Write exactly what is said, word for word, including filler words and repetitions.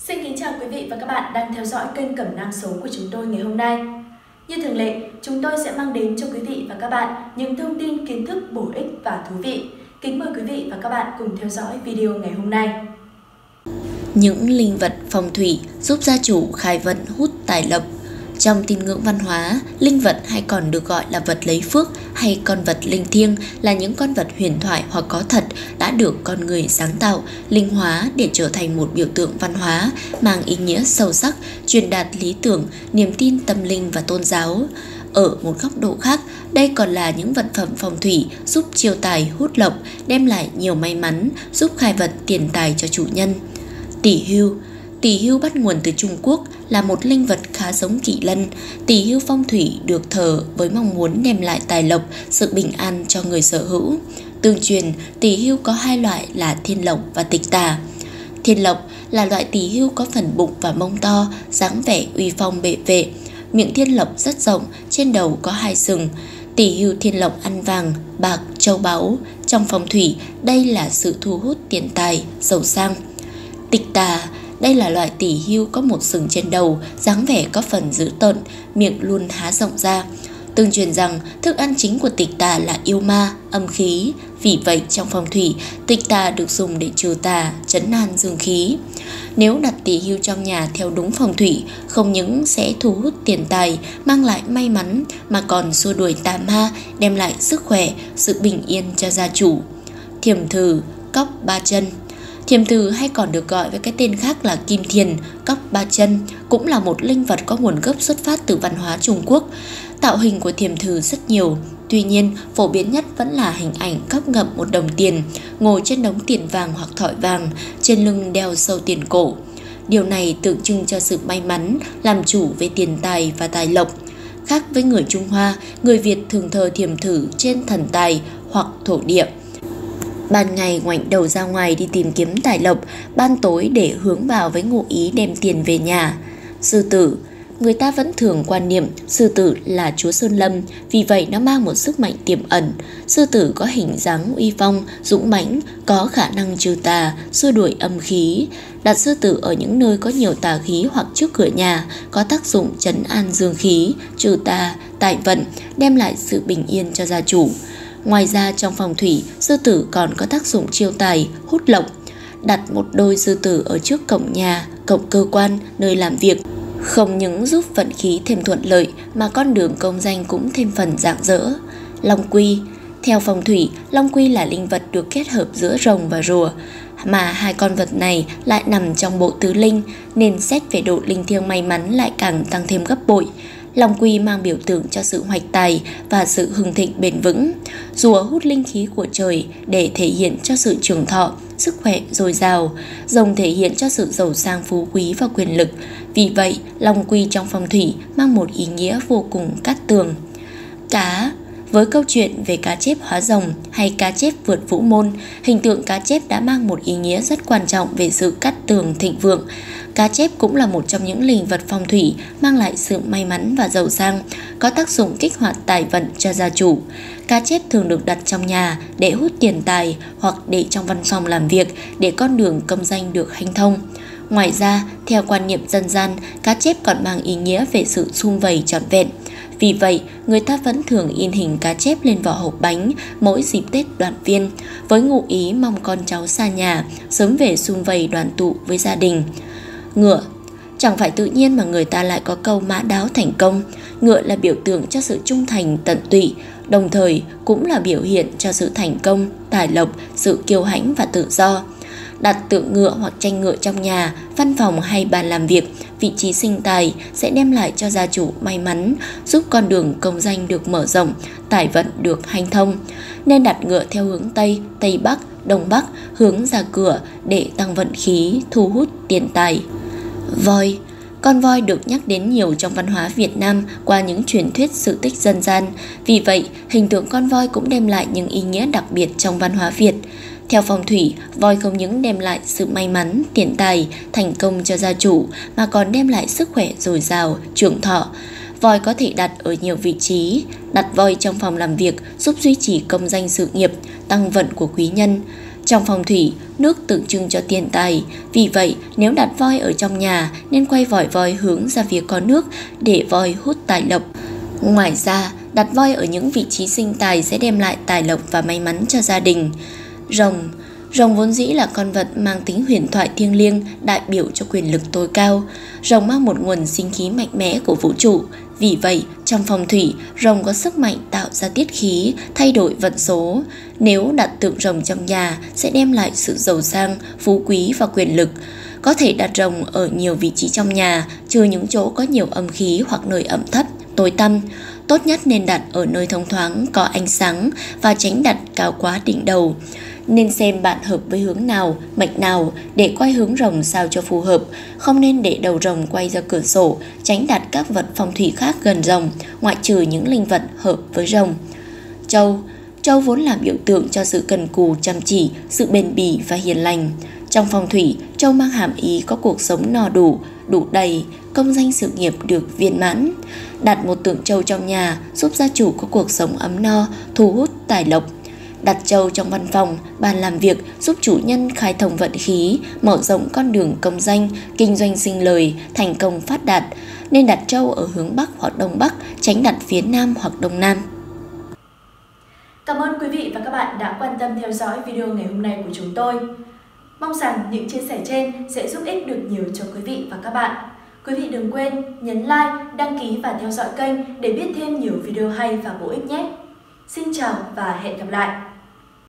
Xin kính chào quý vị và các bạn đang theo dõi kênh Cẩm nang số của chúng tôi ngày hôm nay. Như thường lệ, chúng tôi sẽ mang đến cho quý vị và các bạn những thông tin kiến thức bổ ích và thú vị. Kính mời quý vị và các bạn cùng theo dõi video ngày hôm nay. Những linh vật phong thủy giúp gia chủ khai vận hút tài lộc. Trong tín ngưỡng văn hóa, linh vật hay còn được gọi là vật lấy phước hay con vật linh thiêng là những con vật huyền thoại hoặc có thật đã được con người sáng tạo, linh hóa để trở thành một biểu tượng văn hóa, mang ý nghĩa sâu sắc, truyền đạt lý tưởng, niềm tin tâm linh và tôn giáo. Ở một góc độ khác, đây còn là những vật phẩm phong thủy giúp chiêu tài hút lộc, đem lại nhiều may mắn, giúp khai vận tiền tài cho chủ nhân. Tỷ hưu. Tỷ hưu bắt nguồn từ Trung Quốc, là một linh vật khá giống kỵ lân. Tỷ hưu phong thủy được thờ với mong muốn đem lại tài lộc, sự bình an cho người sở hữu. Tương truyền, tỷ hưu có hai loại là thiên lộc và tịch tà. Thiên lộc là loại tỷ hưu có phần bụng và mông to, dáng vẻ uy phong bệ vệ. Miệng thiên lộc rất rộng, trên đầu có hai sừng. Tỷ hưu thiên lộc ăn vàng, bạc, châu báu. Trong phong thủy, đây là sự thu hút tiền tài, giàu sang. Tịch tà. Đây là loại tỷ hưu có một sừng trên đầu, dáng vẻ có phần dữ tợn, miệng luôn há rộng ra. Tương truyền rằng thức ăn chính của tịch tà là yêu ma, âm khí. Vì vậy trong phong thủy, tịch tà được dùng để trừ tà, trấn an dương khí. Nếu đặt tỷ hưu trong nhà theo đúng phong thủy, không những sẽ thu hút tiền tài, mang lại may mắn, mà còn xua đuổi tà ma, đem lại sức khỏe, sự bình yên cho gia chủ. Thiểm thử, cóc ba chân. Thiểm thử hay còn được gọi với cái tên khác là kim thiền, cóc ba chân, cũng là một linh vật có nguồn gốc xuất phát từ văn hóa Trung Quốc. Tạo hình của thiểm thử rất nhiều, tuy nhiên phổ biến nhất vẫn là hình ảnh cóc ngậm một đồng tiền, ngồi trên đống tiền vàng hoặc thỏi vàng, trên lưng đeo sâu tiền cổ. Điều này tượng trưng cho sự may mắn, làm chủ về tiền tài và tài lộc. Khác với người Trung Hoa, người Việt thường thờ thiểm thử trên thần tài hoặc thổ địa. Ban ngày ngoảnh đầu ra ngoài đi tìm kiếm tài lộc, ban tối để hướng vào với ngụ ý đem tiền về nhà. Sư tử. Người ta vẫn thường quan niệm sư tử là chúa Sơn Lâm, vì vậy nó mang một sức mạnh tiềm ẩn. Sư tử có hình dáng uy phong, dũng mãnh, có khả năng trừ tà, xua đuổi âm khí. Đặt sư tử ở những nơi có nhiều tà khí hoặc trước cửa nhà có tác dụng trấn an dương khí, trừ tà, tài vận, đem lại sự bình yên cho gia chủ. Ngoài ra trong phong thủy, sư tử còn có tác dụng chiêu tài, hút lộc. Đặt một đôi sư tử ở trước cổng nhà, cổng cơ quan, nơi làm việc, không những giúp vận khí thêm thuận lợi mà con đường công danh cũng thêm phần rạng rỡ. Long quy. Theo phong thủy, long quy là linh vật được kết hợp giữa rồng và rùa, mà hai con vật này lại nằm trong bộ tứ linh, nên xét về độ linh thiêng may mắn lại càng tăng thêm gấp bội. Long quy mang biểu tượng cho sự hoạch tài và sự hưng thịnh bền vững. Rùa hút linh khí của trời để thể hiện cho sự trường thọ, sức khỏe dồi dào. Rồng thể hiện cho sự giàu sang phú quý và quyền lực. Vì vậy, long quy trong phong thủy mang một ý nghĩa vô cùng cát tường. Cá. Với câu chuyện về cá chép hóa rồng hay cá chép vượt vũ môn, hình tượng cá chép đã mang một ý nghĩa rất quan trọng về sự cát tường thịnh vượng. Cá chép cũng là một trong những linh vật phong thủy mang lại sự may mắn và giàu sang, có tác dụng kích hoạt tài vận cho gia chủ. Cá chép thường được đặt trong nhà để hút tiền tài hoặc để trong văn phòng làm việc để con đường công danh được hanh thông. Ngoài ra, theo quan niệm dân gian, cá chép còn mang ý nghĩa về sự sum vầy trọn vẹn. Vì vậy, người ta vẫn thường in hình cá chép lên vỏ hộp bánh mỗi dịp Tết đoàn viên, với ngụ ý mong con cháu xa nhà sớm về sum vầy đoàn tụ với gia đình. Ngựa. Chẳng phải tự nhiên mà người ta lại có câu mã đáo thành công. Ngựa là biểu tượng cho sự trung thành tận tụy, đồng thời cũng là biểu hiện cho sự thành công, tài lộc, sự kiêu hãnh và tự do. Đặt tượng ngựa hoặc tranh ngựa trong nhà, văn phòng hay bàn làm việc, vị trí sinh tài sẽ đem lại cho gia chủ may mắn, giúp con đường công danh được mở rộng, tài vận được hanh thông. Nên đặt ngựa theo hướng Tây, Tây Bắc, Đông Bắc, hướng ra cửa để tăng vận khí, thu hút tiền tài. Voi. Con voi được nhắc đến nhiều trong văn hóa Việt Nam qua những truyền thuyết sự tích dân gian. Vì vậy, hình tượng con voi cũng đem lại những ý nghĩa đặc biệt trong văn hóa Việt. Theo phong thủy, voi không những đem lại sự may mắn, tiền tài, thành công cho gia chủ, mà còn đem lại sức khỏe dồi dào, trường thọ. Voi có thể đặt ở nhiều vị trí. Đặt voi trong phòng làm việc giúp duy trì công danh sự nghiệp, tăng vận của quý nhân. Trong phong thủy, nước tượng trưng cho tiền tài, vì vậy nếu đặt voi ở trong nhà nên quay vòi voi hướng ra phía có nước để voi hút tài lộc. Ngoài ra, đặt voi ở những vị trí sinh tài sẽ đem lại tài lộc và may mắn cho gia đình. Rồng Rồng vốn dĩ là con vật mang tính huyền thoại thiêng liêng, đại biểu cho quyền lực tối cao. Rồng mang một nguồn sinh khí mạnh mẽ của vũ trụ. Vì vậy, trong phong thủy, rồng có sức mạnh tạo ra tiết khí, thay đổi vận số. Nếu đặt tượng rồng trong nhà sẽ đem lại sự giàu sang, phú quý và quyền lực. Có thể đặt rồng ở nhiều vị trí trong nhà, trừ những chỗ có nhiều âm khí hoặc nơi ẩm thấp, tối tăm. Tốt nhất nên đặt ở nơi thông thoáng, có ánh sáng và tránh đặt cao quá đỉnh đầu. Nên xem bạn hợp với hướng nào, mệnh nào để quay hướng rồng sao cho phù hợp. Không nên để đầu rồng quay ra cửa sổ, tránh đặt các vật phong thủy khác gần rồng, ngoại trừ những linh vật hợp với rồng. Trâu Trâu vốn là biểu tượng cho sự cần cù, chăm chỉ, sự bền bỉ và hiền lành. Trong phong thủy, trâu mang hàm ý có cuộc sống no đủ, đủ đầy, công danh sự nghiệp được viên mãn. Đặt một tượng trâu trong nhà giúp gia chủ có cuộc sống ấm no, thu hút tài lộc. Đặt trâu trong văn phòng, bàn làm việc giúp chủ nhân khai thông vận khí, mở rộng con đường công danh, kinh doanh sinh lời, thành công phát đạt. Nên đặt trâu ở hướng Bắc hoặc Đông Bắc, tránh đặt phía Nam hoặc Đông Nam. Cảm ơn quý vị và các bạn đã quan tâm theo dõi video ngày hôm nay của chúng tôi. Mong rằng những chia sẻ trên sẽ giúp ích được nhiều cho quý vị và các bạn. Quý vị đừng quên nhấn like, đăng ký và theo dõi kênh để biết thêm nhiều video hay và bổ ích nhé. Xin chào và hẹn gặp lại!